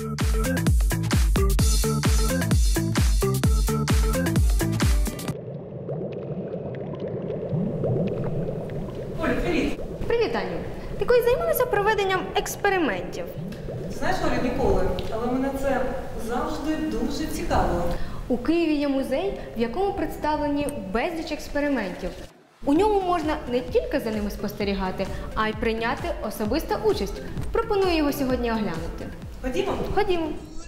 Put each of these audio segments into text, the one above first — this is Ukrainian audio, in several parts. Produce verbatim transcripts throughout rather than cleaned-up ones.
Оля, привіт! Привіт, Аню. Ти колись займалася проведенням експериментів? Знаєш, Оля, ніколи, але мене це завжди дуже цікавило. У Києві є музей, в якому представлені безліч експериментів. У ньому можна не тільки за ними спостерігати, а й прийняти особисту участь. Пропоную його сьогодні оглянути. Ходімо? Ходімо.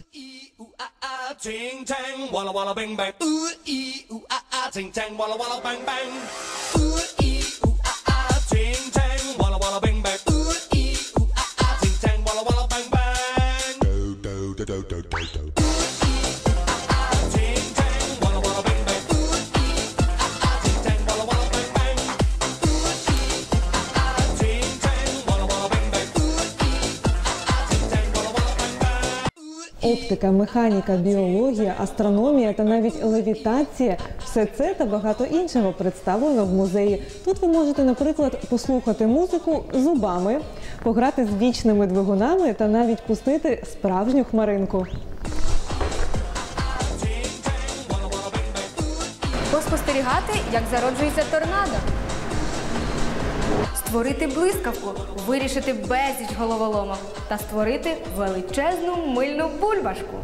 Оптика, механіка, біологія, астрономія та навіть левітація – все це та багато іншого представлено в музеї. Тут ви можете, наприклад, послухати музику зубами, пограти з вічними двигунами та навіть пустити справжню хмаринку. Поспостерігати, як зароджується торнадо. Створити блискавку, вирішити безліч головоломок та створити величезну мильну бульбашку.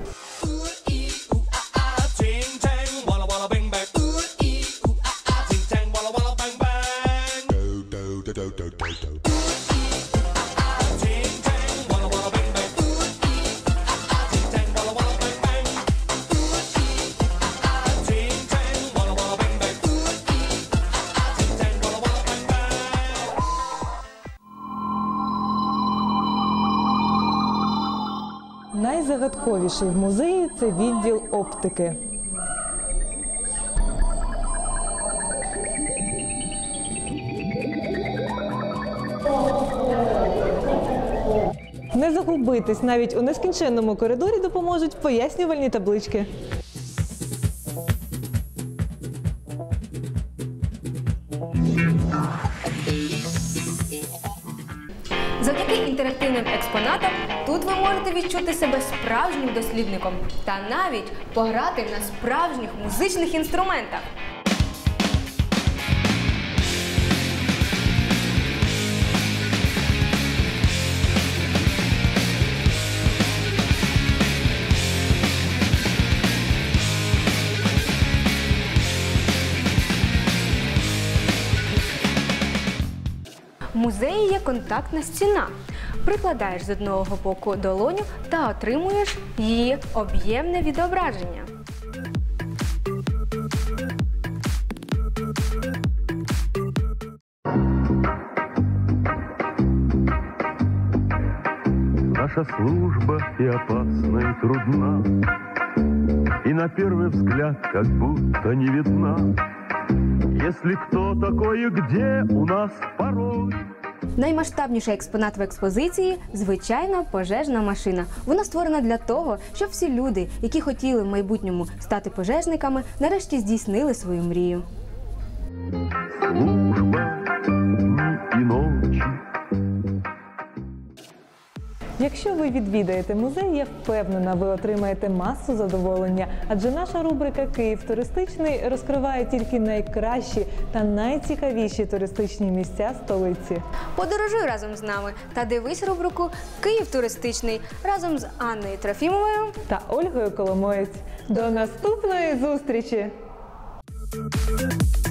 Найзагадковіший в музеї – це відділ оптики. Не загубитись навіть у нескінченному коридорі допоможуть пояснювальні таблички. Завдяки інтерактивним експонатам тут ви можете відчути себе справжнім дослідником та навіть пограти на справжніх музичних інструментах. В музеї є контактна стіна. Прикладаєш з одного боку долоню та отримуєш її об'ємне відображення. Наша служба и опасна, и трудна, и на первый взгляд как будто не видна. Если кто такой и где у нас порой. Наймасштабніший експонат в експозиції – звичайна пожежна машина. Вона створена для того, щоб всі люди, які хотіли в майбутньому стати пожежниками, нарешті здійснили свою мрію. Служба дні і ночі. Якщо ви відвідаєте музей, я впевнена, ви отримаєте масу задоволення. Адже наша рубрика «Київ туристичний» розкриває тільки найкращі та найцікавіші туристичні місця столиці. Подорожуй разом з нами та дивись рубрику «Київ туристичний» разом з Анною Трофімовою та Ольгою Коломоєць. До наступної зустрічі!